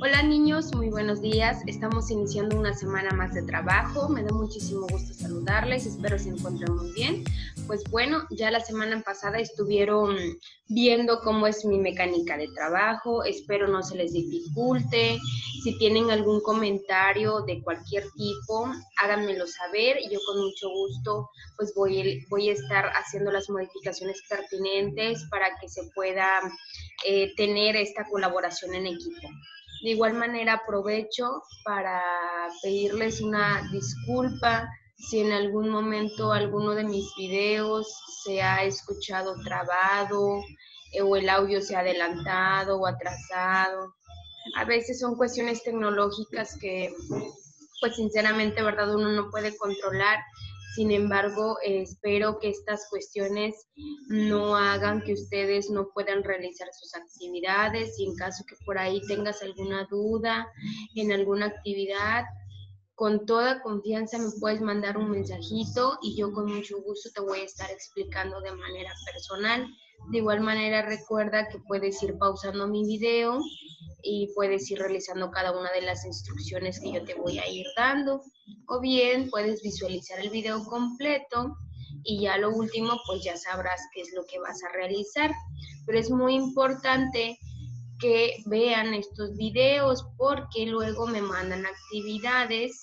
Hola niños, muy buenos días. Estamos iniciando una semana más de trabajo. Me da muchísimo gusto saludarles. Espero se encuentren muy bien. Pues bueno, ya la semana pasada estuvieron viendo cómo es mi mecánica de trabajo. Espero no se les dificulte. Si tienen algún comentario de cualquier tipo, háganmelo saber y yo con mucho gusto pues voy a estar haciendo las modificaciones pertinentes para que se pueda tener esta colaboración en equipo. De igual manera aprovecho para pedirles una disculpa si en algún momento alguno de mis videos se ha escuchado trabado o el audio se ha adelantado o atrasado. A veces son cuestiones tecnológicas que pues sinceramente, ¿verdad? Uno no puede controlar. Sin embargo, espero que estas cuestiones no hagan que ustedes no puedan realizar sus actividades y en caso que por ahí tengas alguna duda en alguna actividad, con toda confianza me puedes mandar un mensajito y yo con mucho gusto te voy a estar explicando de manera personal. De igual manera recuerda que puedes ir pausando mi video y puedes ir realizando cada una de las instrucciones que yo te voy a ir dando. O bien puedes visualizar el video completo y ya lo último pues ya sabrás qué es lo que vas a realizar. Pero es muy importante que vean estos videos porque luego me mandan actividades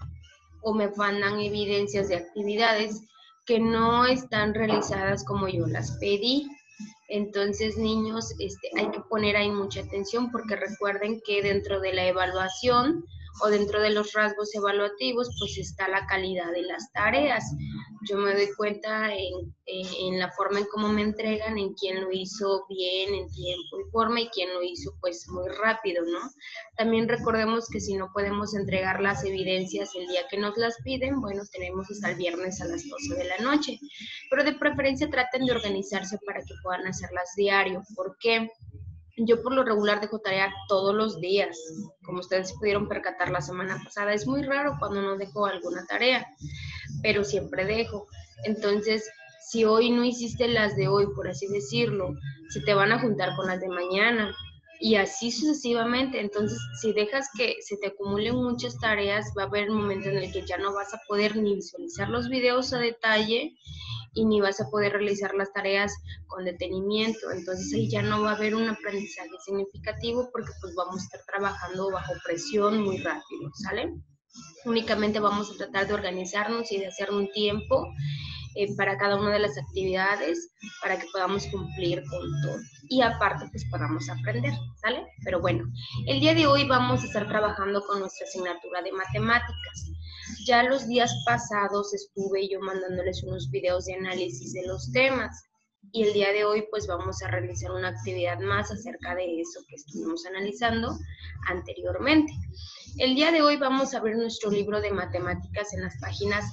o me mandan evidencias de actividades que no están realizadas como yo las pedí. Entonces, niños, hay que poner ahí mucha atención porque recuerden que dentro de la evaluación o dentro de los rasgos evaluativos, pues está la calidad de las tareas. Yo me doy cuenta en la forma en cómo me entregan, en quién lo hizo bien, en tiempo y forma, y quién lo hizo pues muy rápido, ¿no? También recordemos que si no podemos entregar las evidencias el día que nos las piden, bueno, tenemos hasta el viernes a las 12 de la noche. Pero de preferencia traten de organizarse para que puedan hacerlas diario. ¿Por qué? Yo por lo regular dejo tarea todos los días, como ustedes pudieron percatar la semana pasada. Es muy raro cuando no dejo alguna tarea, pero siempre dejo. Entonces, si hoy no hiciste las de hoy, por así decirlo, se te van a juntar con las de mañana y así sucesivamente. Entonces, si dejas que se te acumulen muchas tareas, va a haber un momento en el que ya no vas a poder ni visualizar los videos a detalle y ni vas a poder realizar las tareas con detenimiento. Entonces ahí ya no va a haber un aprendizaje significativo porque pues vamos a estar trabajando bajo presión muy rápido, ¿sale? Únicamente vamos a tratar de organizarnos y de hacer un tiempo para cada una de las actividades para que podamos cumplir con todo. Y aparte, pues podamos aprender, ¿sale? Pero bueno, el día de hoy vamos a estar trabajando con nuestra asignatura de matemáticas. Ya los días pasados estuve yo mandándoles unos videos de análisis de los temas. Y el día de hoy pues vamos a realizar una actividad más acerca de eso que estuvimos analizando anteriormente. El día de hoy vamos a ver nuestro libro de matemáticas en las páginas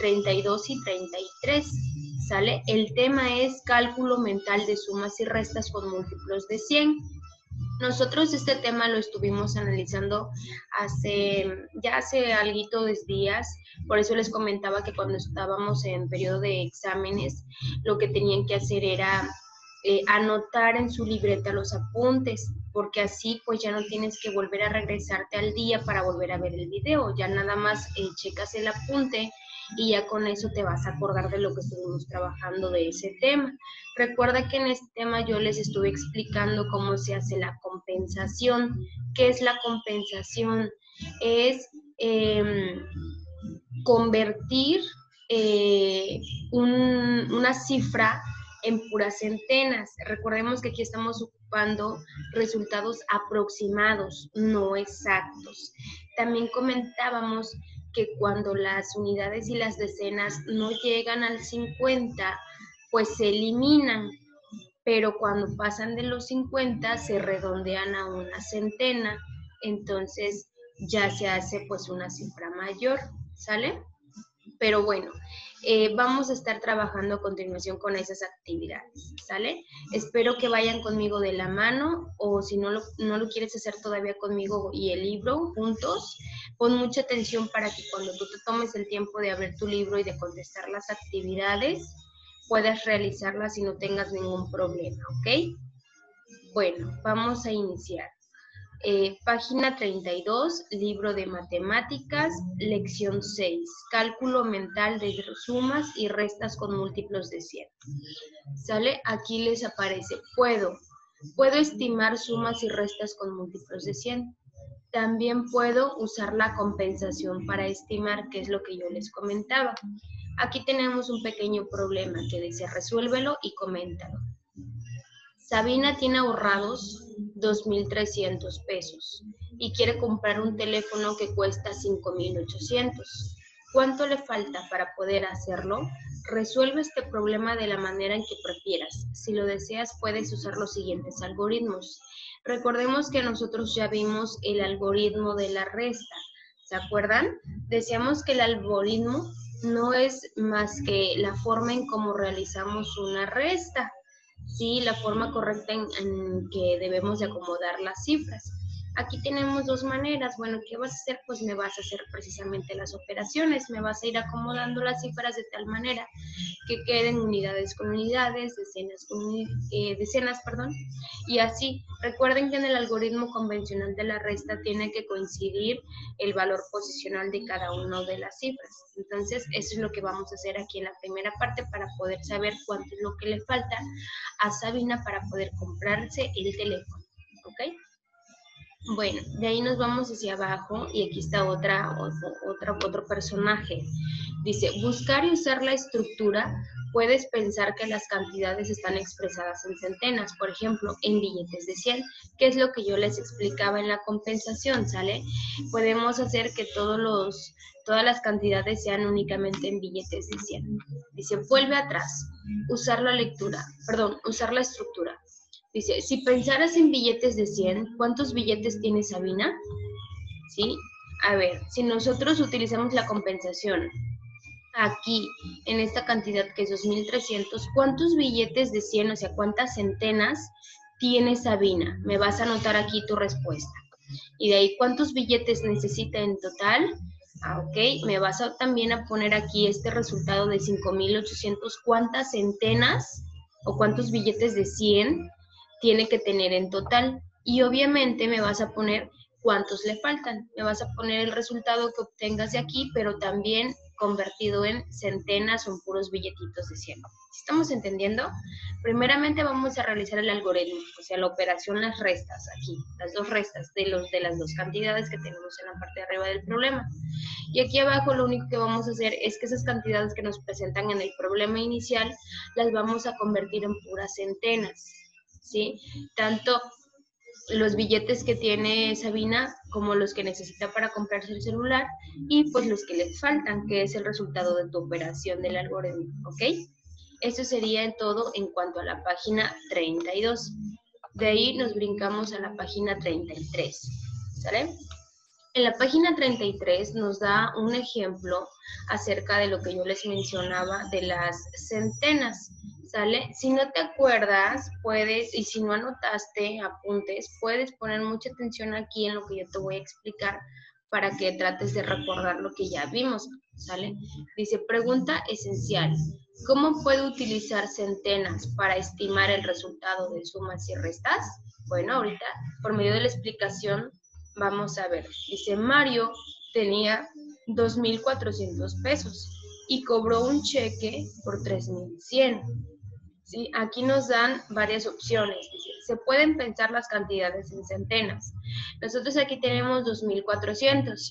32 y 33, ¿sale? El tema es cálculo mental de sumas y restas con múltiplos de 100. Nosotros este tema lo estuvimos analizando hace alguito de días, por eso les comentaba que cuando estábamos en periodo de exámenes, lo que tenían que hacer era anotar en su libreta los apuntes, porque así pues ya no tienes que volver a regresarte al día para volver a ver el video, ya nada más checas el apunte y ya con eso te vas a acordar de lo que estuvimos trabajando de ese tema. Recuerda que en este tema yo les estuve explicando cómo se hace la compensación. ¿Qué es la compensación? Es convertir una cifra en puras centenas. Recordemos que aquí estamos ocupando resultados aproximados, no exactos. También comentábamos que cuando las unidades y las decenas no llegan al 50, pues se eliminan, pero cuando pasan de los 50 se redondean a una centena, entonces ya se hace pues una cifra mayor, ¿sale? Pero bueno, vamos a estar trabajando a continuación con esas actividades, ¿sale? Espero que vayan conmigo de la mano o si no lo quieres hacer todavía conmigo y el libro juntos, pon mucha atención para que cuando tú te tomes el tiempo de abrir tu libro y de contestar las actividades, puedas realizarlas y no tengas ningún problema, ¿ok? Bueno, vamos a iniciar. Página 32, libro de matemáticas, lección 6, cálculo mental de sumas y restas con múltiplos de 100. ¿Sale? Aquí les aparece, puedo estimar sumas y restas con múltiplos de 100. También puedo usar la compensación para estimar, que es lo que yo les comentaba. Aquí tenemos un pequeño problema que dice, resuélvelo y coméntalo. Sabina tiene ahorrados 2,300 pesos y quiere comprar un teléfono que cuesta 5,800. ¿Cuánto le falta para poder hacerlo? Resuelve este problema de la manera en que prefieras. Si lo deseas, puedes usar los siguientes algoritmos. Recordemos que nosotros ya vimos el algoritmo de la resta. ¿Se acuerdan? Decíamos que el algoritmo no es más que la forma en cómo realizamos una resta. Sí, la forma correcta en que debemos de acomodar las cifras. Aquí tenemos dos maneras. Bueno, ¿qué vas a hacer? Pues me vas a hacer precisamente las operaciones. Me vas a ir acomodando las cifras de tal manera que queden unidades con unidades, decenas con decenas, y así. Recuerden que en el algoritmo convencional de la resta tiene que coincidir el valor posicional de cada una de las cifras. Entonces, eso es lo que vamos a hacer aquí en la primera parte para poder saber cuánto es lo que le falta a Sabina para poder comprarse el teléfono, ¿ok? Bueno, de ahí nos vamos hacia abajo y aquí está otro personaje. Dice, buscar y usar la estructura, puedes pensar que las cantidades están expresadas en centenas, por ejemplo, en billetes de 100, que es lo que yo les explicaba en la compensación, ¿sale? Podemos hacer que todas las cantidades sean únicamente en billetes de 100. Dice, vuelve atrás, usar la estructura. Dice, si pensaras en billetes de 100, ¿cuántos billetes tiene Sabina? ¿Sí? A ver, si nosotros utilizamos la compensación aquí, en esta cantidad que es 2,300, ¿cuántos billetes de 100, o sea, cuántas centenas tiene Sabina? Me vas a anotar aquí tu respuesta. Y de ahí, ¿cuántos billetes necesita en total? Ok, me vas a también a poner aquí este resultado de 5,800, ¿cuántas centenas o cuántos billetes de 100 tiene que tener en total? Y obviamente me vas a poner cuántos le faltan. Me vas a poner el resultado que obtengas de aquí, pero también convertido en centenas o en puros billetitos de 100. ¿Estamos entendiendo? Primeramente vamos a realizar el algoritmo, o sea, la operación, las restas aquí, las dos restas de las dos cantidades que tenemos en la parte de arriba del problema. Y aquí abajo lo único que vamos a hacer es que esas cantidades que nos presentan en el problema inicial las vamos a convertir en puras centenas, ¿sí? Tanto los billetes que tiene Sabina como los que necesita para comprarse el celular y pues los que les faltan, que es el resultado de tu operación del algoritmo, ¿ok? Eso sería en todo en cuanto a la página 32. De ahí nos brincamos a la página 33, ¿sale? En la página 33 nos da un ejemplo acerca de lo que yo les mencionaba de las centenas, ¿sale? Si no te acuerdas, puedes, y si no anotaste apuntes, puedes poner mucha atención aquí en lo que yo te voy a explicar para que trates de recordar lo que ya vimos, ¿sale? Dice, pregunta esencial. ¿Cómo puedo utilizar centenas para estimar el resultado de sumas y restas? Bueno, ahorita, por medio de la explicación, vamos a ver. Dice, Mario tenía 2,400 pesos y cobró un cheque por 3,100. ¿Sí? Aquí nos dan varias opciones. Dice, se pueden pensar las cantidades en centenas. Nosotros aquí tenemos 2,400,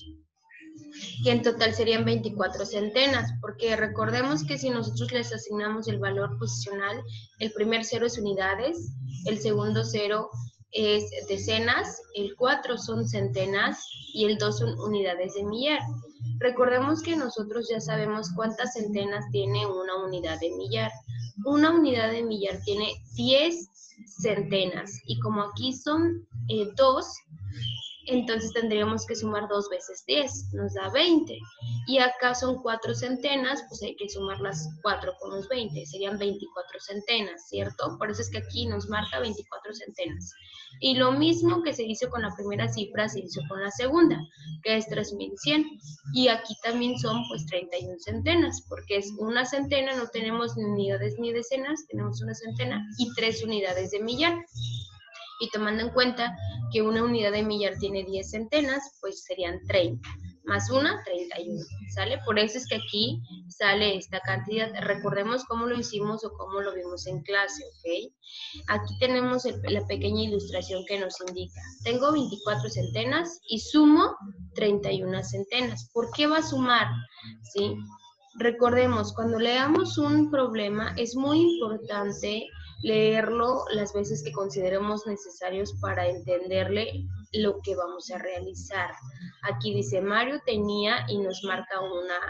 que en total serían 24 centenas, porque recordemos que si nosotros les asignamos el valor posicional, el primer cero es unidades, el segundo cero es decenas, el 4 son centenas y el 2 son unidades de millar. Recordemos que nosotros ya sabemos cuántas centenas tiene una unidad de millar. Una unidad de millar tiene 10 centenas y como aquí son 2, entonces tendríamos que sumar 2 veces 10, nos da 20. Y acá son 4 centenas, pues hay que sumar las 4 con los 20, serían 24 centenas, ¿cierto? Por eso es que aquí nos marca 24 centenas. Y lo mismo que se hizo con la primera cifra, se hizo con la segunda, que es 3,100. Y aquí también son pues 31 centenas, porque es una centena, no tenemos ni unidades ni decenas, tenemos una centena y 3 unidades de millar. Y tomando en cuenta que una unidad de millar tiene 10 centenas, pues serían 30. Más una, 31, ¿sale? Por eso es que aquí sale esta cantidad. Recordemos cómo lo hicimos o cómo lo vimos en clase, ¿ok? Aquí tenemos la pequeña ilustración que nos indica. Tengo 24 centenas y sumo 31 centenas. ¿Por qué va a sumar? ¿Sí? Recordemos, cuando leamos un problema es muy importante leerlo las veces que consideremos necesarios para entenderle lo que vamos a realizar. Aquí dice, Mario tenía y nos marca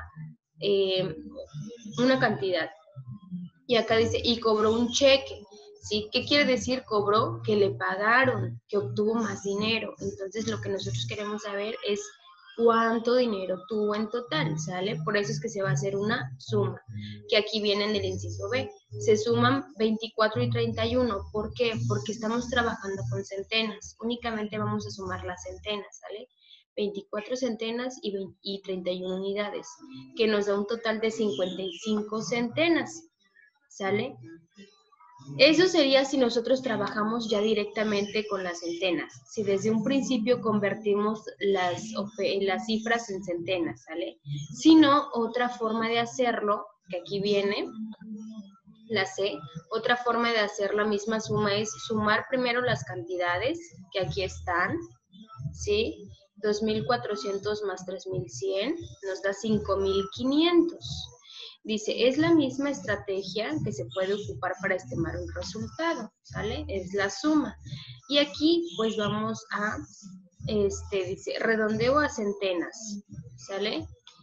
una cantidad. Y acá dice, y cobró un cheque. ¿Sí? ¿Qué quiere decir cobró? Que le pagaron, que obtuvo más dinero. Entonces, lo que nosotros queremos saber es cuánto dinero tuvo en total, ¿sale? Por eso es que se va a hacer una suma, que aquí viene en el inciso B. Se suman 24 y 31. ¿Por qué? Porque estamos trabajando con centenas. Únicamente vamos a sumar las centenas, ¿sale? 24 centenas y 31 unidades, que nos da un total de 55 centenas, ¿sale? Eso sería si nosotros trabajamos ya directamente con las centenas, si desde un principio convertimos las cifras en centenas, ¿sale? Si no, otra forma de hacerlo, que aquí viene, la C, otra forma de hacer la misma suma es sumar primero las cantidades, que aquí están, ¿sí? 2.400 más 3.100 nos da 5.500. Dice, es la misma estrategia que se puede ocupar para estimar un resultado, ¿sale? Es la suma. Y aquí, pues vamos a, dice, redondeo a centenas, ¿sale?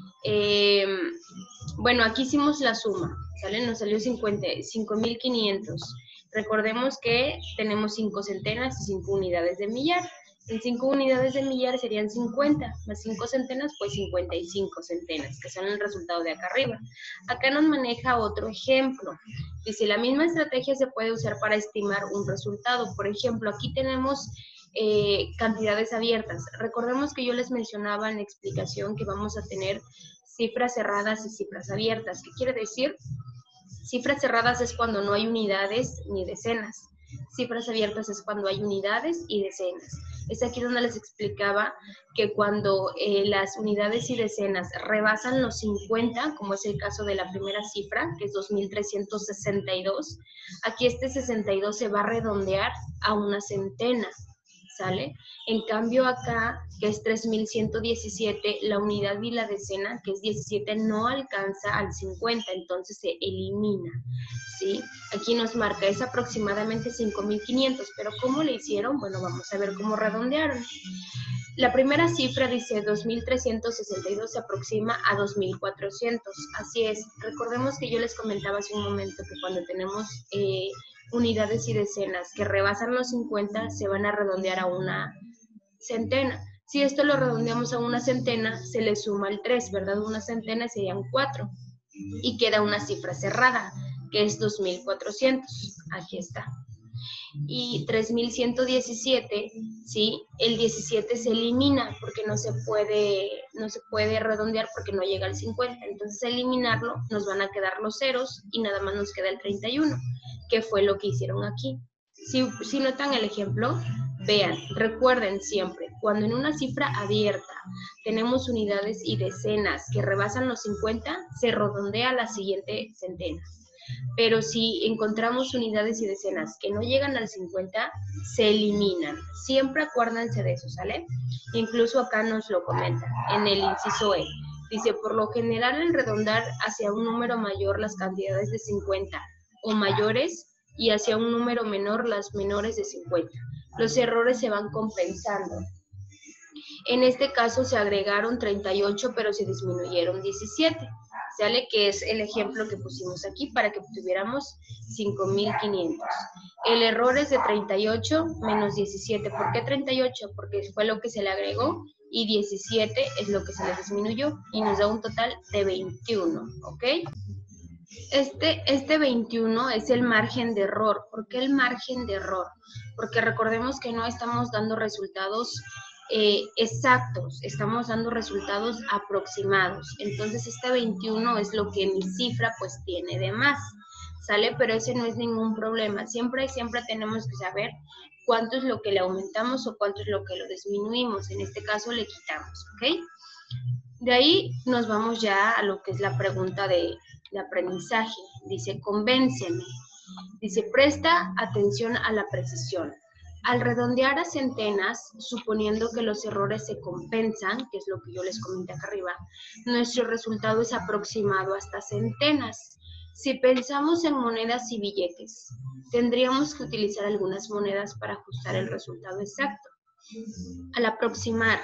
Bueno, aquí hicimos la suma, ¿sale? Nos salió 5.500. Recordemos que tenemos 5 centenas y 5 unidades de millar. En 5 unidades de millar serían 50, más 5 centenas, pues 55 centenas, que son el resultado de acá arriba. Acá nos maneja otro ejemplo. Dice, la misma estrategia se puede usar para estimar un resultado. Por ejemplo, aquí tenemos cantidades abiertas. Recordemos que yo les mencionaba en la explicación que vamos a tener cifras cerradas y cifras abiertas. ¿Qué quiere decir? Cifras cerradas es cuando no hay unidades ni decenas. Cifras abiertas es cuando hay unidades y decenas. Es aquí donde les explicaba que cuando las unidades y decenas rebasan los 50, como es el caso de la primera cifra, que es 2.362, aquí este 62 se va a redondear a una centena, ¿sale? En cambio acá, que es 3.117, la unidad y la decena, que es 17, no alcanza al 50, entonces se elimina, ¿sí? Aquí nos marca, es aproximadamente 5.500, pero ¿cómo le hicieron? Bueno, vamos a ver cómo redondearon. La primera cifra dice 2.362 se aproxima a 2.400, así es. Recordemos que yo les comentaba hace un momento que cuando tenemos unidades y decenas que rebasan los 50 se van a redondear a una centena. Si esto lo redondeamos a una centena, se le suma el 3, ¿verdad? Una centena serían 4 y queda una cifra cerrada, que es 2.400. Aquí está. Y 3.117, ¿sí? El 17 se elimina porque no se puede redondear porque no llega al 50. Entonces, eliminarlo, nos van a quedar los ceros y nada más nos queda el 31, que fue lo que hicieron aquí. Si notan el ejemplo, vean, recuerden siempre, cuando en una cifra abierta tenemos unidades y decenas que rebasan los 50, se redondea a la siguiente centena. Pero si encontramos unidades y decenas que no llegan al 50, se eliminan. Siempre acuérdense de eso, ¿sale? Incluso acá nos lo comenta en el inciso E. Dice, por lo general, el redondar hacia un número mayor las cantidades de 50 o mayores y hacia un número menor las menores de 50. Los errores se van compensando. En este caso se agregaron 38, pero se disminuyeron 17. ¿Sale? Que es el ejemplo que pusimos aquí para que tuviéramos 5.500. El error es de 38 menos 17. ¿Por qué 38? Porque fue lo que se le agregó y 17 es lo que se le disminuyó y nos da un total de 21, ¿ok? Este 21 es el margen de error. ¿Por qué el margen de error? Porque recordemos que no estamos dando resultados exactos, estamos dando resultados aproximados. Entonces, este 21 es lo que mi cifra pues tiene de más, ¿sale? Pero ese no es ningún problema. Siempre tenemos que saber cuánto es lo que le aumentamos o cuánto es lo que lo disminuimos. En este caso le quitamos, ¿ok? De ahí nos vamos ya a lo que es la pregunta de aprendizaje. Dice, convénceme. Dice, presta atención a la precisión. Al redondear a centenas, suponiendo que los errores se compensan, que es lo que yo les comenté acá arriba, nuestro resultado es aproximado hasta centenas. Si pensamos en monedas y billetes, tendríamos que utilizar algunas monedas para ajustar el resultado exacto. Al aproximar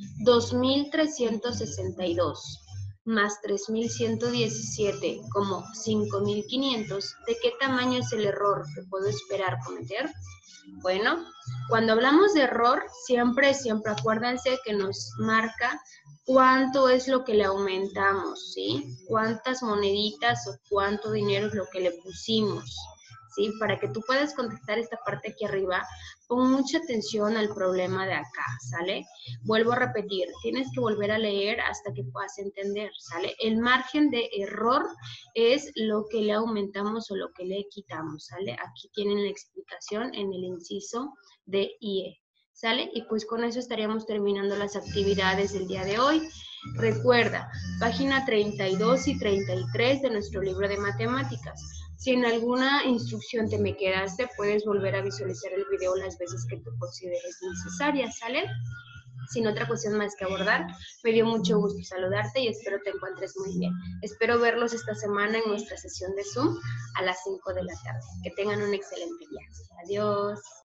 2.362 más 3.117 como 5.500, ¿de qué tamaño es el error que puedo esperar cometer? Bueno, cuando hablamos de error, siempre acuérdense que nos marca cuánto es lo que le aumentamos, ¿sí? Cuántas moneditas o cuánto dinero es lo que le pusimos, ¿sí? Para que tú puedas contestar esta parte aquí arriba, pon mucha atención al problema de acá, ¿sale? Vuelvo a repetir, tienes que volver a leer hasta que puedas entender, ¿sale? El margen de error es lo que le aumentamos o lo que le quitamos, ¿sale? Aquí tienen la explicación en el inciso D y E, ¿sale? Y pues con eso estaríamos terminando las actividades del día de hoy. Recuerda, página 32 y 33 de nuestro libro de matemáticas. Si en alguna instrucción te me quedaste, puedes volver a visualizar el video las veces que tú consideres necesarias, ¿sale? Sin otra cuestión más que abordar, me dio mucho gusto saludarte y espero te encuentres muy bien. Espero verlos esta semana en nuestra sesión de Zoom a las 5 de la tarde. Que tengan un excelente día. Adiós.